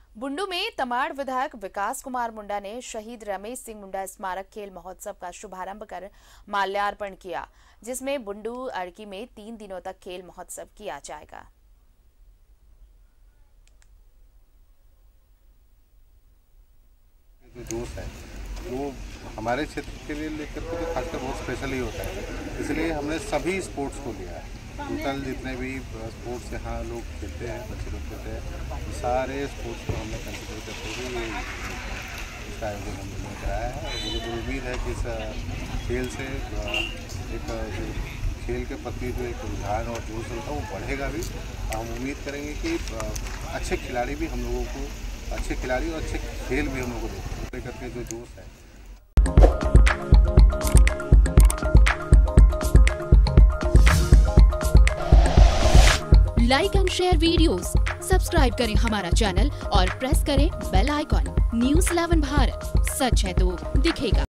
बुंडू में तमाड़ विधायक विकास कुमार मुंडा ने शहीद रमेश सिंह मुंडा स्मारक खेल महोत्सव का शुभारंभ कर माल्यार्पण किया, जिसमें बुंडू अड़की में 3 दिनों तक खेल महोत्सव किया जाएगा। जो जोश है वो हमारे क्षेत्र के लिए लेकर के तो खासकर बहुत स्पेशल ही होता है, इसलिए हमने सभी स्पोर्ट्स को लिया है। टोटल जितने भी स्पोर्ट्स यहाँ लोग खेलते हैं, बच्चे लोग खेलते हैं, सारे स्पोर्ट्स को हमने कंसिडर करते हुए इसका आयोजन हमने कराया है। और मुझे तो उम्मीद है कि इस खेल से एक खेल के प्रति जो एक रुझान और जोश होता है वो बढ़ेगा भी। हम उम्मीद करेंगे कि अच्छे खिलाड़ी भी हम लोगों को, अच्छे खिलाड़ी और अच्छे खेल भी हम लोगों को लेकर के जो जोश है। Like and share videos, subscribe करें हमारा चैनल और प्रेस करें बेल आइकॉन। न्यूज़ 11 भारत, सच है तो दिखेगा।